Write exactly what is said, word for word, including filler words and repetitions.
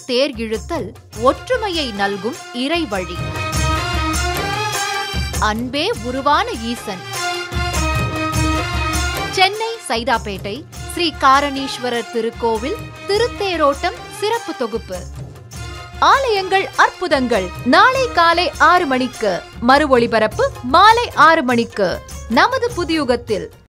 தேர் இழுத்தல் ஒற்றுமையை நல்கும் இறைவழி. அன்பே உருவான ஈசன். சென்னை சைதாப்பேட்டை ஸ்ரீ காரணீஸ்வரர் திருக்கோவில் திருத்தேரோட்டம் சிறப்பு தொகுப்பு. ஆலயங்கள் அற்புதங்கள் நாளை காலை ஆறு மணிக்கு, மறு ஒளிபரப்பு மாலை ஆறு மணிக்கு நமது புதியுகத்தில்.